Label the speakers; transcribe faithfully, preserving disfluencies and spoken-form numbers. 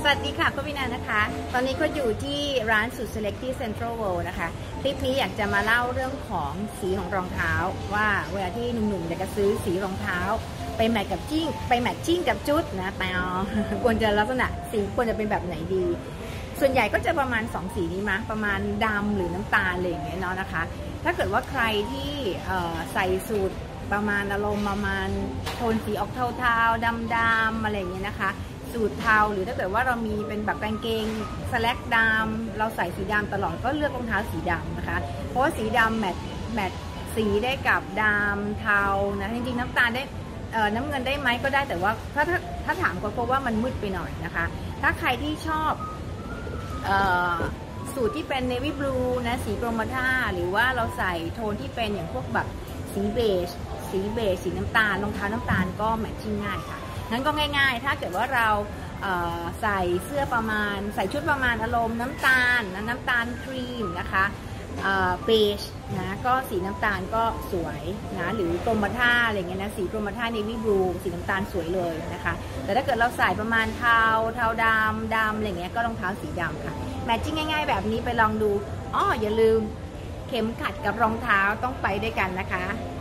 Speaker 1: สวัสดีค่ะก็วินานะคะตอนนี้ก็อยู่ที่ร้านสุด Select ที่ Central World นะคะคลิปนี้อยากจะมาเล่าเรื่องของสีของรองเท้าว่าเวลาที่หนุ่มๆอยากจะซื้อสีรองเท้าไปแมทกับจิ้งไปแมทจิ้งกับจุดนะแต่ควรจะลักษณะสีควรจะเป็นแบบไหนดีส่วนใหญ่ก็จะประมาณสองสีนี้มั้ยประมาณดำหรือน้ำตาลอะไรอย่างเงี้ยเนาะนะคะถ้าเกิดว่าใครที่ใส่สูทประมาณอารมณ์ประมาณโทนสีออกเทาๆดำๆอะไรอย่างเงี้ยนะคะสูทเทาหรือถ้าเกิดว่าเรามีเป็นแบบกางเกงสแลกดำเราใส่สีดำตลอดก็เลือกรองเท้าสีดำนะคะเพราะว่าสีดำแมทแมทสีได้กับดำเทานะจริงๆน้ำตาลได้เอ่อน้ำเงินได้ไหมก็ได้แต่ว่าถ้าถ้าถ้าถามก็เพราะว่ามันมืดไปหน่อยนะคะถ้าใครที่ชอบเอ่อสูตรที่เป็น navy blue นะสีโปรมาท่าหรือว่าเราใส่โทนที่เป็นอย่างพวกแบบสีเบจสีเบจสีน้ำตาลรองเท้าน้ำตาลก็แมทชิ่งง่ายค่ะนั้นก็ง่ายๆถ้าเกิดว่าเราใส่เสื้อประมาณใส่ชุดประมาณอารมณ์น้ำตาลนะน้ำตาลครีมนะคะเบจนะก็สีน้ำตาลก็สวยนะหรือโปรมาท่าอะไรเงี้ยนะสีโปรมาท่าเนวี่บลูสีน้ำตาลสวยเลยนะคะแต่ถ้าเกิดเราใส่ประมาณเทาเทาดำดำอะไรเงี้ยก็รองเท้าสีดำค่ะแมทชิ่งง่ายๆแบบนี้ไปลองดูอ้ออย่าลืมเข็มขัดกับรองเท้าต้องไปด้วยกันนะคะ